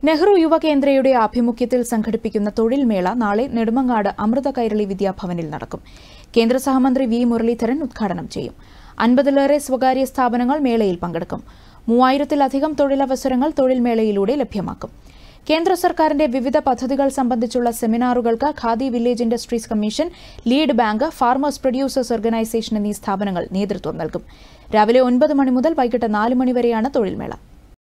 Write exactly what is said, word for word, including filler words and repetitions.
നെഹ്റു യുവകേന്ദ്രയുടെ ആഭിമുഖ്യത്തിൽ സംഘടിപ്പിക്കുന്ന തൊഴിൽ മേള നാളെ നെടുമങ്ങാട് അമൃത കൈരളി വിദ്യാഭവനിൽ നടക്കും. കേന്ദ്ര സഹമന്ത്രി വി മുരളീധരൻ ഉദ്ഘാടനം ചെയ്യും. അൻപതിലേറെ സ്വകാര്യ സ്ഥാപനങ്ങൾ മേളയിൽ പങ്കെടുക്കും. മൂവായിരത്തിലധികം തൊഴിലവസരങ്ങൾ തൊഴിൽ മേളയിലൂടെ ലഭ്യമാക്കും. കേന്ദ്ര സർക്കാരിന്റെ വിവിധ പദ്ധതികൾ സംബന്ധിച്ചുള്ള സെമിനാറുകൾക്ക് Khadi village industries commission, lead bank, farmers producers organisation എന്നീ സ്ഥാപനങ്ങൾ നേതൃത്വം നൽകും. രാവിലെ ഒൻപത് മണി മുതൽ വൈകിട്ട് നാല് മണി വരെയാണ് തൊഴിൽ മേള.